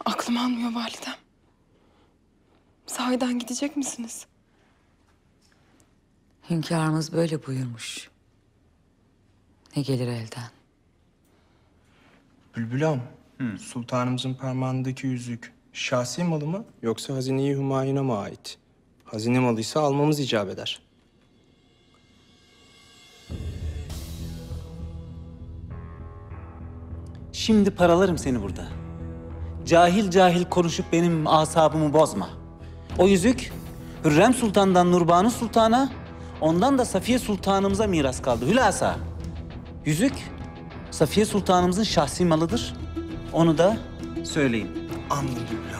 Aklım almıyor validem. Sahiden gidecek misiniz? Hünkârımız böyle buyurmuş. Ne gelir elden? Bülbül sultanımızın parmağındaki yüzük şahsi malı mı yoksa hazine-i Hümayun'a mı ait? Hazine malıysa almamız icap eder. Şimdi paralarım seni burada. Cahil cahil konuşup benim asabımı bozma. O yüzük Hürrem Sultan'dan Nurbanu Sultan'a, ondan da Safiye Sultanımıza miras kaldı. Hülasa. Yüzük Safiye Sultanımızın şahsi malıdır. Onu da söyleyin. Anladım.